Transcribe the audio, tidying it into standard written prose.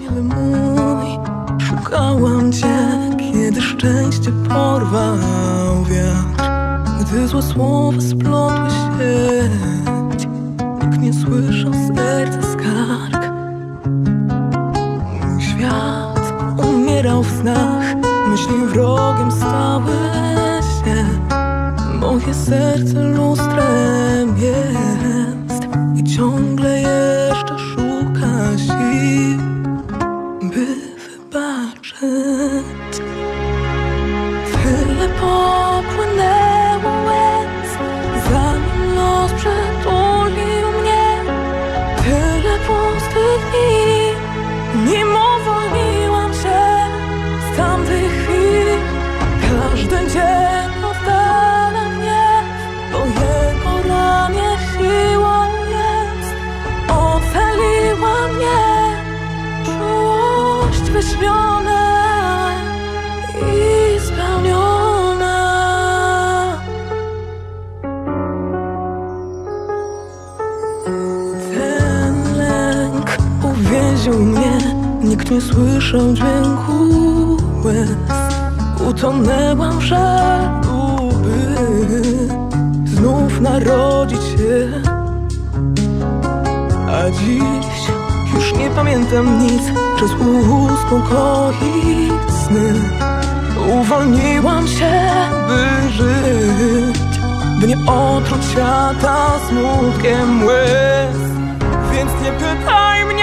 aniele mój, szukałam cię, kiedy szczęście porwał wiatr. Gdy złe słowa splotły sieć, nikt nie słyszał serca skarg. Mój świat umierał w snach, myśli wrogiem stały się. Moje serce lustrem jest i ciągle jeszcze szuka sił, by wybaczyć. Tyle popłynęło łez, zanim los przytulił mnie. Tyle pustych dni, nim uwolniłam się z tamtych chwil. Każdy dzień oddala mnie, bo jego ramię siłą jest. Ocaliła mnie czułość wyśniona i spełniona. Ten lęk uwięził mnie, nikt nie słyszał dźwięku łez. Utonęłam w żalu, by znów narodzić się. A dziś już nie pamiętam nic, czas uspokoić sny. Uwolniłam się, by żyć, by nie otruć świata smutkiem łez. Więc nie pytaj mnie,